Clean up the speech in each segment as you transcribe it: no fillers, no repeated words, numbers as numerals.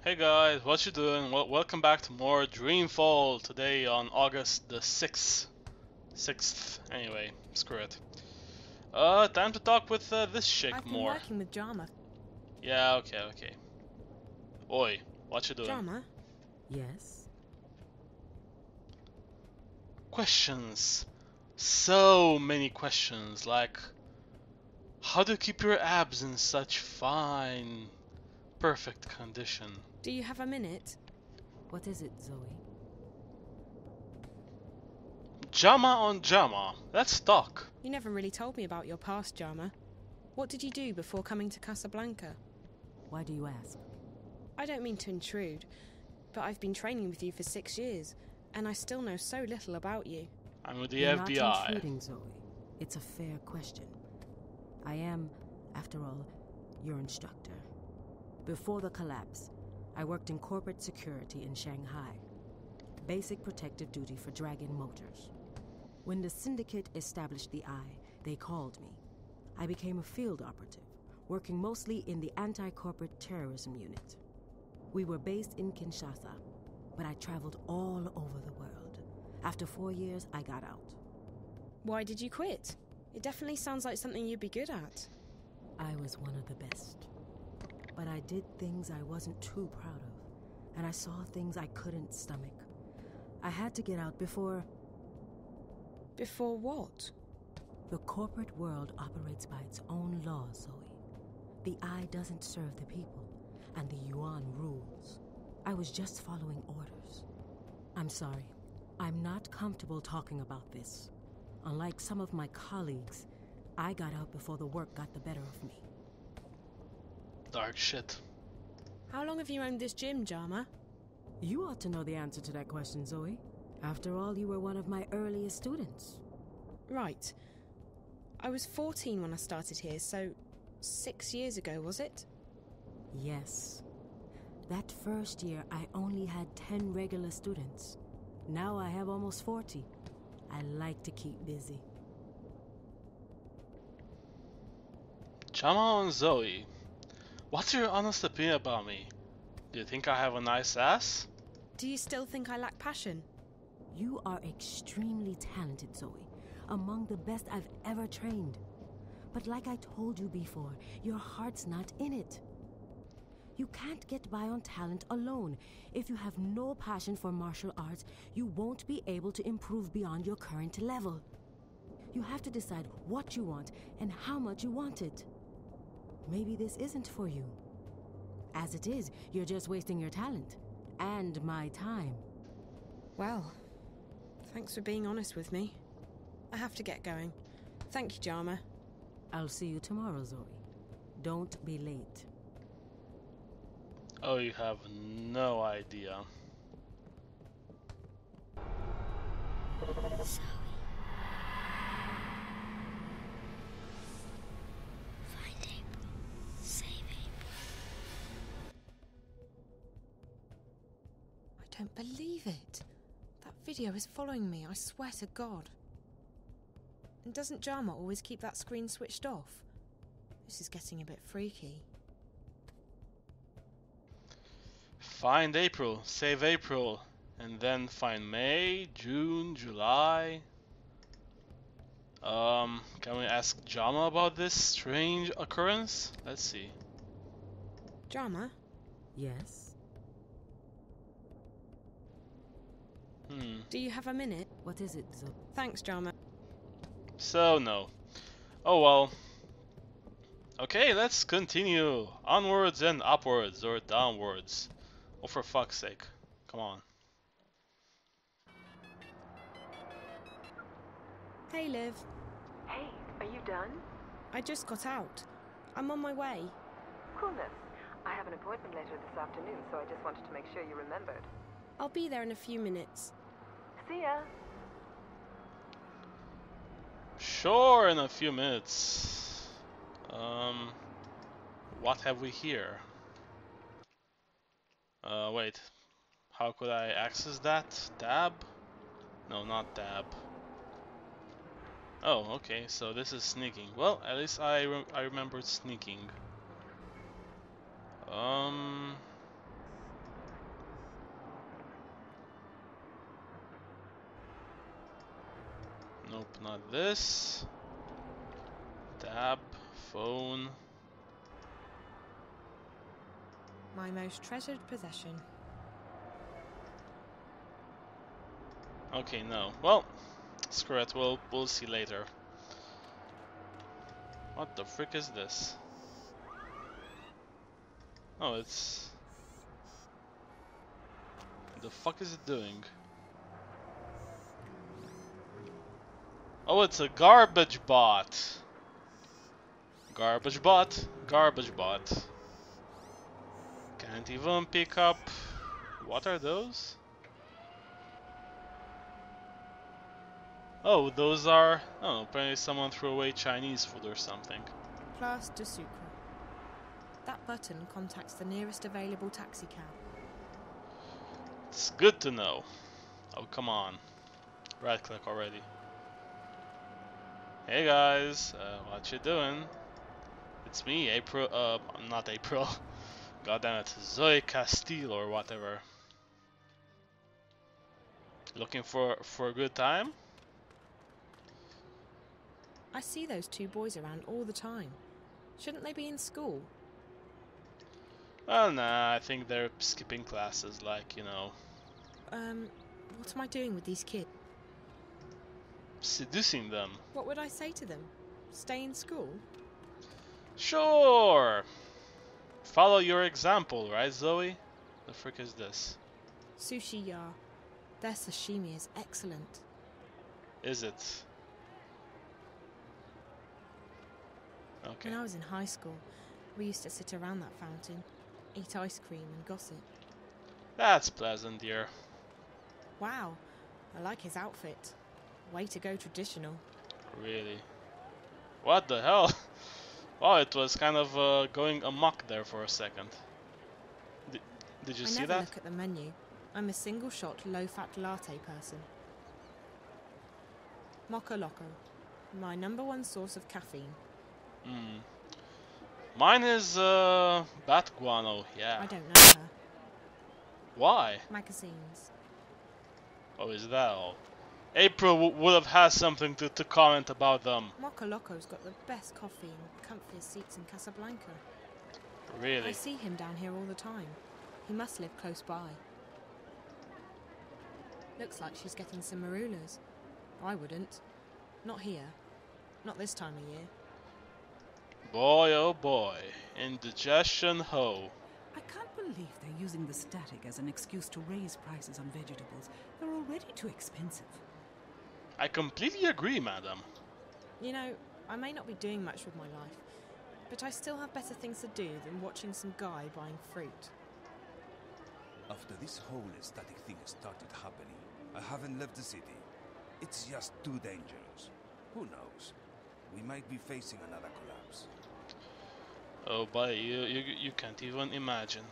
Hey guys, what you doing? Welcome back to more Dreamfall today on August the 6th. 6th. Anyway, screw it. Time to talk with this chick I've been more. working with Jama. Yeah, okay. Oi, what you doing? Jama? Yes. Questions. So many questions, like how do you keep your abs in such fine, perfect condition? Do you have a minute? What is it, Zoe? Jama on Jama, let's talk. You never really told me about your past, Jama. What did you do before coming to Casablanca? Why do you ask? I don't mean to intrude, but I've been training with you for 6 years, and I still know so little about you. I'm with the You're FBI. not intruding, Zoe. It's a fair question. I am, after all, your instructor. Before the collapse, I worked in corporate security in Shanghai. Basic protective duty for Dragon Motors. When the syndicate established the Eye, they called me. I became a field operative, working mostly in the anti-corporate terrorism unit. We were based in Kinshasa, but I traveled all over the world. After 4 years, I got out. Why did you quit? It definitely sounds like something you'd be good at. I was one of the best. But I did things I wasn't too proud of, and I saw things I couldn't stomach. I had to get out before... Before what? The corporate world operates by its own laws, Zoe. The Eye doesn't serve the people, and the Yuan rules. I was just following orders. I'm sorry. I'm not comfortable talking about this. Unlike some of my colleagues, I got out before the work got the better of me. Dark shit. How long have you owned this gym, Jama? You ought to know the answer to that question, Zoe. After all, you were one of my earliest students. Right. I was 14 when I started here, so 6 years ago, was it? Yes. That first year, I only had 10 regular students. Now I have almost 40. I like to keep busy. Jama and Zoe, what's your honest opinion about me? Do you think I have a nice ass? Do you still think I lack passion? You are extremely talented, Zoe. Among the best I've ever trained. But like I told you before, your heart's not in it. You can't get by on talent alone. If you have no passion for martial arts, you won't be able to improve beyond your current level. You have to decide what you want and how much you want it. Maybe this isn't for you. As it is, you're just wasting your talent. And my time. Well, thanks for being honest with me. I have to get going. Thank you, Jama. I'll see you tomorrow, Zoe. Don't be late. Oh, you have no idea. Zoe. Find April. Save April. I don't believe it. That video is following me, I swear to God. And doesn't Jama always keep that screen switched off? This is getting a bit freaky. Find April, save April, and then find May, June, July. Can we ask Jama about this strange occurrence? Let's see. Jama? Yes? Do you have a minute? What is it, Zoe? Thanks, Jama. So, no. Oh well. Okay, let's continue. Onwards and upwards, or downwards. Oh, for fuck's sake. Come on. Hey, Liv. Hey, are you done? I just got out. I'm on my way. Coolness. I have an appointment later this afternoon, so I just wanted to make sure you remembered. I'll be there in a few minutes. See ya! Sure, in a few minutes. What have we here? Wait. How could I access that? Tab? No, not tab. Oh, okay, so this is sneaking. Well, at least I remembered sneaking. Not this. Tab, phone. My most treasured possession. Okay, no. Well, screw it. We'll see later. What the frick is this? Oh, it's... The fuck is it doing? Oh, it's a garbage bot. Garbage bot. Garbage bot. Can't even pick up... What are those? Oh, those are... Oh, apparently someone threw away Chinese food or something. Place de Sucre. That button contacts the nearest available taxi cab. It's good to know. Oh, come on. Right click already. Hey guys, what you doing? It's me, April, not April. God damn it, Zoe Castile or whatever. Looking for a good time? I see those two boys around all the time. Shouldn't they be in school? Well, nah, I think they're skipping classes, like, you know. What am I doing with these kids? Seducing them. What would I say to them? Stay in school? Sure! Follow your example, right, Zoe? The frick is this? Sushi ya. Their sashimi is excellent. Is it? Okay. When I was in high school, we used to sit around that fountain, eat ice cream and gossip. That's pleasant, dear. Wow, I like his outfit. Way to go traditional. Really? What the hell? Wow, it was kind of going amok there for a second. Did you I see never that? look at the menu. I'm a single-shot, low-fat latte person. Mocha Loco, my #1 source of caffeine. Mine is bat guano, yeah. I don't know her. Why? Magazines. Oh, is that all? April would have had something to comment about them. Mocha Loco's got the best coffee and comfiest seats in Casablanca. Really? I see him down here all the time. He must live close by. Looks like she's getting some marulas. I wouldn't. Not here. Not this time of year. Boy, oh boy. Indigestion ho. I can't believe they're using the static as an excuse to raise prices on vegetables. They're already too expensive. I completely agree, madam. You know, I may not be doing much with my life, but I still have better things to do than watching some guy buying fruit. After this whole static thing started happening, I haven't left the city. It's just too dangerous. Who knows? We might be facing another collapse. Oh, buddy, you can't even imagine.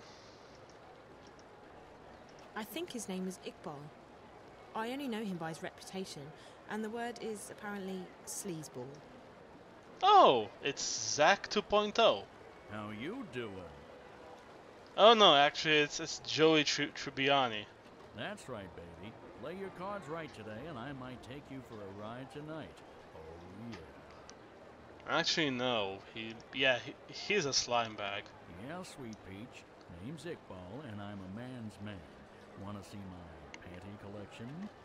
I think his name is Iqbal. I only know him by his reputation, and the word is apparently sleazeball. Oh, it's Zach 2.0. How you doing? Oh no, actually it's Joey Tribbiani. That's right, baby. Lay your cards right today, and I might take you for a ride tonight. Oh yeah. Actually no, he's a slime bag. Yeah, sweet peach. Name's Iqbal, and I'm a man's man. Wanna see my panty collection?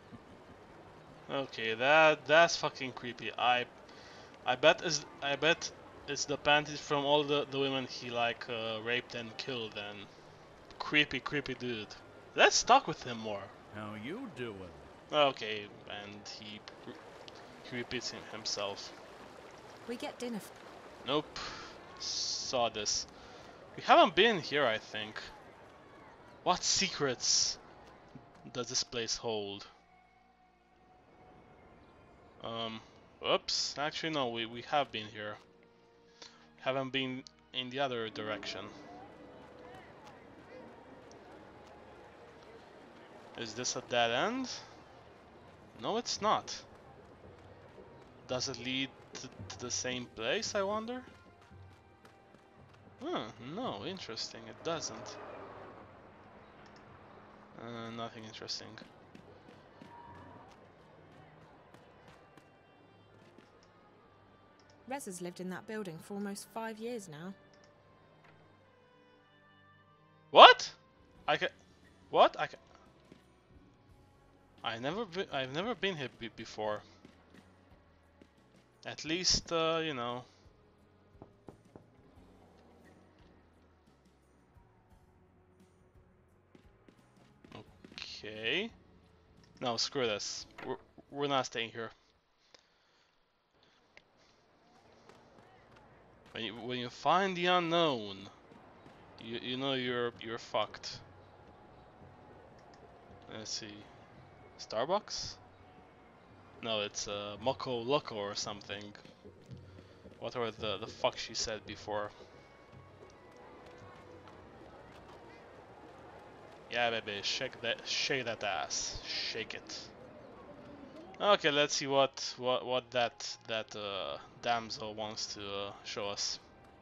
Okay, that's fucking creepy. I bet it's the panties from all the women he like raped and killed, and creepy dude. Let's talk with him more. How you doing? Okay, and he repeats himself. We get dinner. Nope. Saw this. We haven't been here, I think. What secrets does this place hold? Oops. Actually, no, we have been here. We haven't been in the other direction. Is this a dead end? No, it's not. Does it lead to the same place, I wonder? No, interesting, it doesn't. Nothing interesting. Rez has lived in that building for almost 5 years now. What? What? I've never been here before. At least, you know. Okay. No, screw this. We're not staying here. When you find the unknown, you know you're fucked. Let's see. Starbucks? No, it's Moco Loco or something. Whatever the fuck she said before. Yeah, baby, shake that ass, shake it. Okay, let's see what that damsel wants to show us.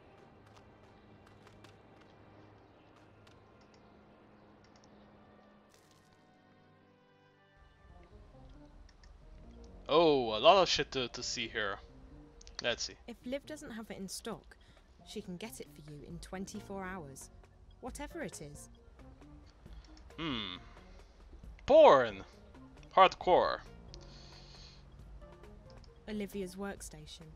Oh, a lot of shit to see here. Let's see. If Liv doesn't have it in stock, she can get it for you in 24 hours. Whatever it is. Porn! Hardcore. Olivia's workstation.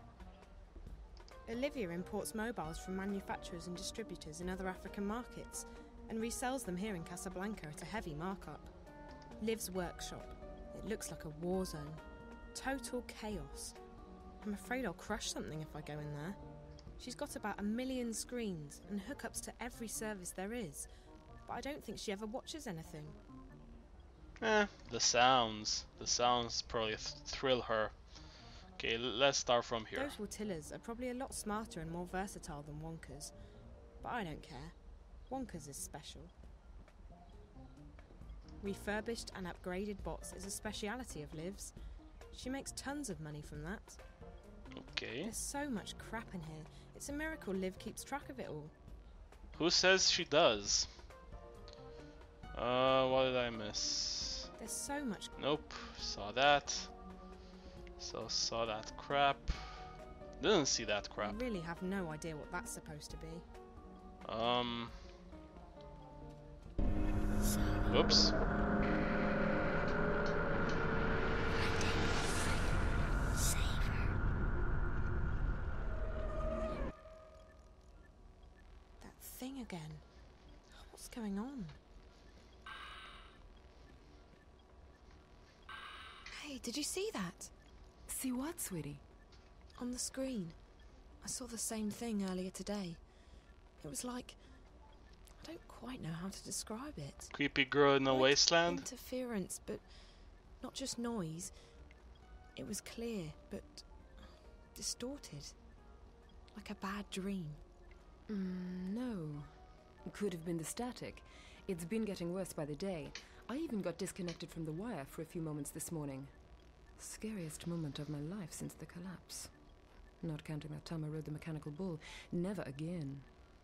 Olivia imports mobiles from manufacturers and distributors in other African markets and resells them here in Casablanca at a heavy markup. Liv's workshop. It looks like a war zone. Total chaos. I'm afraid I'll crush something if I go in there. She's got about 1 million screens and hookups to every service there is, but I don't think she ever watches anything. The sounds. The sounds probably thrill her. Okay, let's start from here. Those Wartillas are probably a lot smarter and more versatile than Wonka's, but I don't care. Wonka's is special. Refurbished and upgraded bots is a speciality of Liv's. She makes tons of money from that. Okay. There's so much crap in here. It's a miracle Liv keeps track of it all. Who says she does? What did I miss? There's so much. Nope. Saw that. Saw that crap. Didn't see that crap. I really have no idea what that's supposed to be. Whoops. That thing again. What's going on? Hey, did you see that? See what, sweetie? On the screen. I saw the same thing earlier today. It was like... I don't quite know how to describe it. Creepy girl in a Like wasteland? interference, but not just noise. It was clear, but distorted. Like a bad dream. No. Could have been the static. It's been getting worse by the day. I even got disconnected from the wire for a few moments this morning. Scariest moment of my life since the collapse. Not counting that time I rode the mechanical bull. Never again.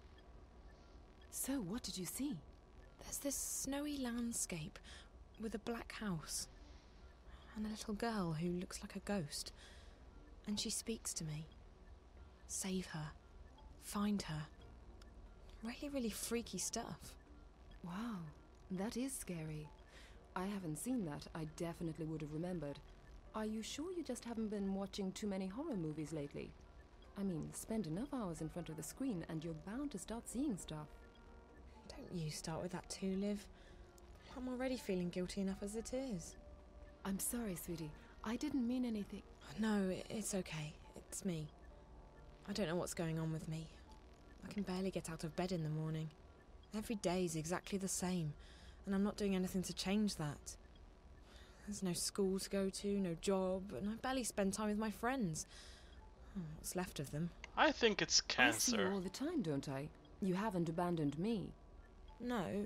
So, what did you see? There's this snowy landscape with a black house and a little girl who looks like a ghost. And she speaks to me. Save her. Find her. Really, really freaky stuff. Wow, that is scary. I haven't seen that. I definitely would have remembered. Are you sure you just haven't been watching too many horror movies lately? I mean, spend enough hours in front of the screen and you're bound to start seeing stuff. Don't you start with that too, Liv. I'm already feeling guilty enough as it is. I'm sorry, sweetie. I didn't mean anything. No, it's okay. It's me. I don't know what's going on with me. I can barely get out of bed in the morning. Every day is exactly the same, and I'm not doing anything to change that. There's no school to go to, no job, and I barely spend time with my friends. What's left of them. I think it's I see you cancer. all the time, don't I? You haven't abandoned me. No.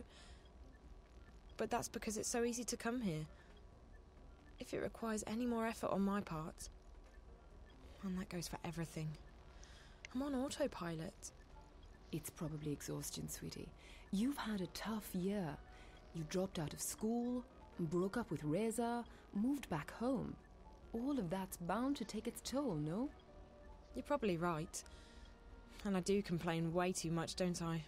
But that's because it's so easy to come here. If it requires any more effort on my part, and that goes for everything, I'm on autopilot. It's probably exhaustion, sweetie. You've had a tough year. You dropped out of school, broke up with Reza, moved back home. All of that's bound to take its toll, no? You're probably right. And I do complain way too much, don't I?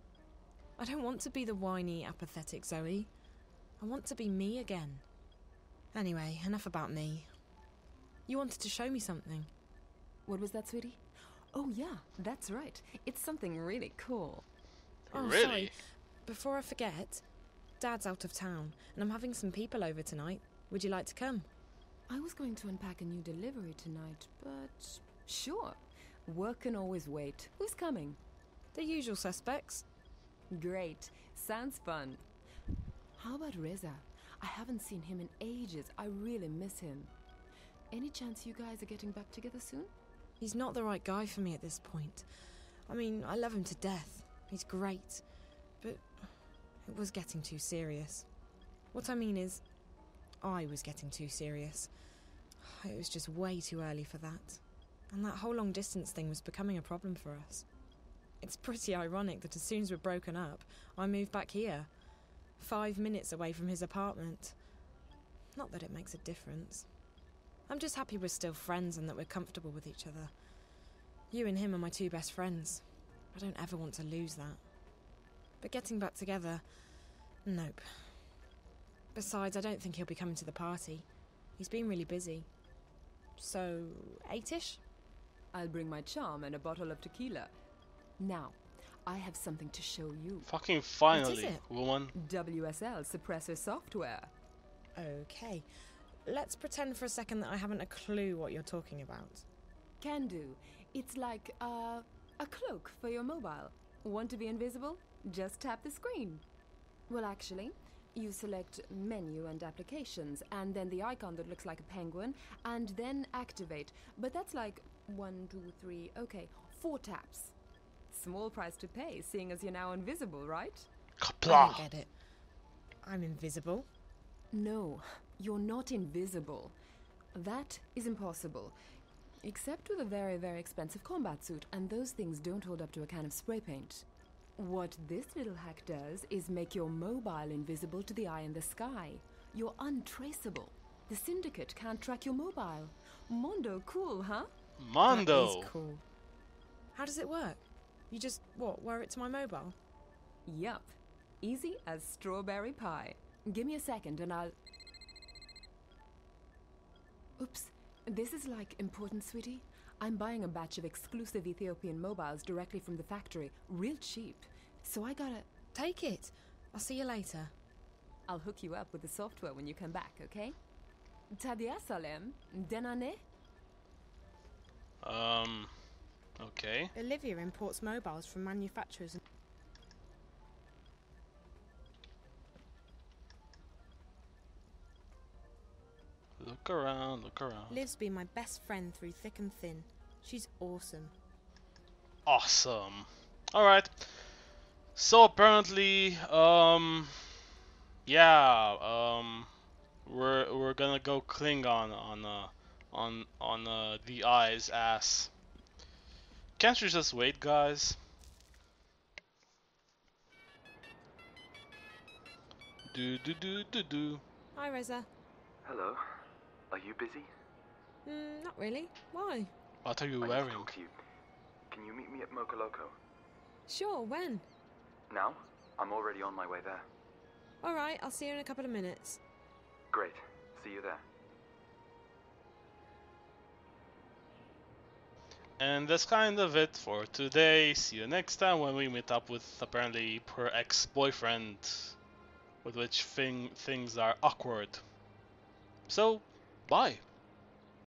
I don't want to be the whiny, apathetic Zoe. I want to be me again. Anyway, enough about me. You wanted to show me something. What was that, sweetie? Oh yeah, that's right. It's something really cool. Oh, Really? sorry. Before I forget, Dad's out of town, and I'm having some people over tonight. Would you like to come? I was going to unpack a new delivery tonight, but sure. Work can always wait. Who's coming? The usual suspects. Great. Sounds fun. How about Reza? I haven't seen him in ages. I really miss him. Any chance you guys are getting back together soon? He's not the right guy for me at this point. I mean, I love him to death. He's great. But it was getting too serious. What I mean is, I was getting too serious. It was just way too early for that. And that whole long distance thing was becoming a problem for us. It's pretty ironic that as soon as we're broken up, I moved back here. 5 minutes away from his apartment. Not that it makes a difference. I'm just happy we're still friends and that we're comfortable with each other. You and him are my two best friends. I don't ever want to lose that. But getting back together, nope. Besides, I don't think he'll be coming to the party. He's been really busy. So, 8ish? I'll bring my charm and a bottle of tequila. Now, I have something to show you. Fucking finally, What is it? woman. WSL suppressor software. Okay. Let's pretend for a second that I haven't a clue what you're talking about. Can do. It's like a cloak for your mobile. Want to be invisible? Just tap the screen. Well, actually, you select menu and applications, and then the icon that looks like a penguin, and then activate. But that's like 1, 2, 3, okay, 4 taps. Small price to pay, seeing as you're now invisible, right? I Kapla. don't get it. I'm invisible. No, you're not invisible. That is impossible. Except with a very, very expensive combat suit, and those things don't hold up to a can of spray paint. What this little hack does is make your mobile invisible to the eye in the sky. You're untraceable. The Syndicate can't track your mobile. Mondo cool, huh? Mondo. That is cool. How does it work? You just, wire it to my mobile? Yup. Easy as strawberry pie. Give me a second and I'll... Oops. This is like important, sweetie. I'm buying a batch of exclusive Ethiopian mobiles directly from the factory. Real cheap. So I gotta... Take it. I'll see you later. I'll hook you up with the software when you come back, okay? Tadia Salem, Denane? Okay. Olivia imports mobiles from manufacturers. Look around, look around. Liv's been my best friend through thick and thin. She's awesome. Awesome. Alright. So apparently, yeah, we're gonna go Klingon on the Eye's ass. Can't you just wait, guys? Do. Hi, Reza. Hello. Are you busy? Not really. Why? What are you I need to wearing? talk to you. Can you meet me at Mocha Loco? Sure, when? Now? I'm already on my way there. Alright, I'll see you in a couple of minutes. Great. See you there. And that's kind of it for today. See you next time when we meet up with apparently her ex-boyfriend, with which things are awkward. So, bye.